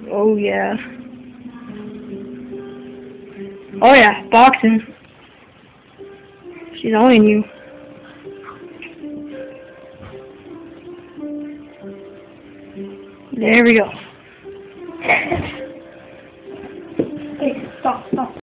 Oh yeah. Oh yeah, boxing. She's owning you. There we go. Hey, stop, stop.